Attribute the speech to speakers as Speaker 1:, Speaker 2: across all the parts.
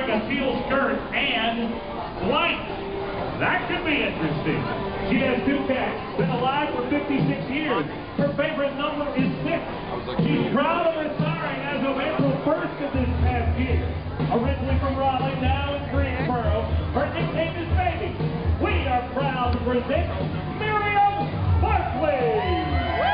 Speaker 1: wearing a teal skirt and white. That could be interesting. She has 2 cats, been alive for 56 years. Her favorite number is 6. She's proud of retiring as of April 1st of this past year. Originally from Raleigh, now in Greensboro. Her nickname is Baby. We are proud to present Miriam Barkley.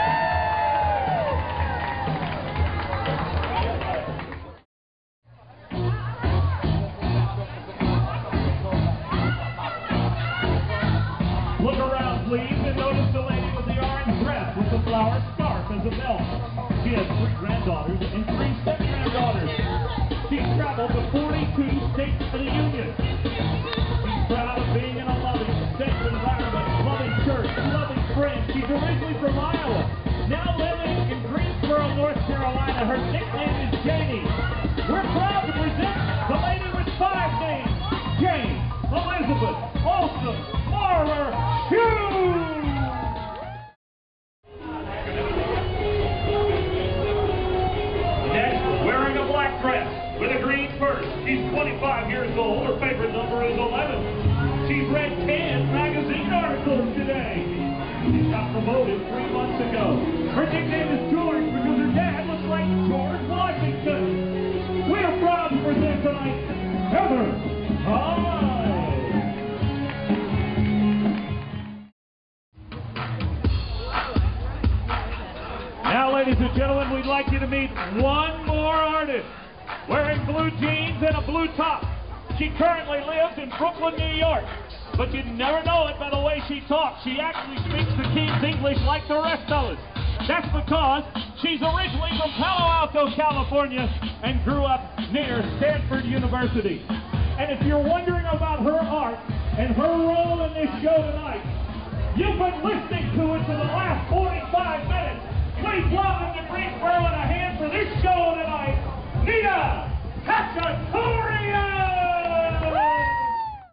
Speaker 1: Look around, please, and notice the lady with the orange dress with the flower scarf as a belt. She has 3 granddaughters and 3 step-granddaughters. She's traveled to 42 states of the Union. She's proud of being in a loving, safe environment, loving church, loving friends. She's originally from Iowa, now living in Greensboro, North Carolina. Her nickname is Janie. We're proud to present the lady with 5 names, Jane Elizabeth Olson Marler Hughes. Next, wearing a black dress with a green purse. She's 25 years old. Her favorite number is 11. She's read 10 magazine articles today. She got promoted 3 months ago. Her nickname is George because her dad looks like George Washington. We are proud to present tonight Heather High. Now, ladies and gentlemen, we'd like you to meet one more artist. Wearing blue jeans and a blue top. She currently lives in Brooklyn, New York. But you'd never know it by the way she talks. She actually speaks the King's English like the rest of us. That's because she's originally from Palo Alto, California, and grew up near Stanford University. And if you're wondering about her art and her role in this show tonight, you've been listening to it for the last 45 minutes. Please welcome to Greensboro and a hand for this show tonight, Katchadourian.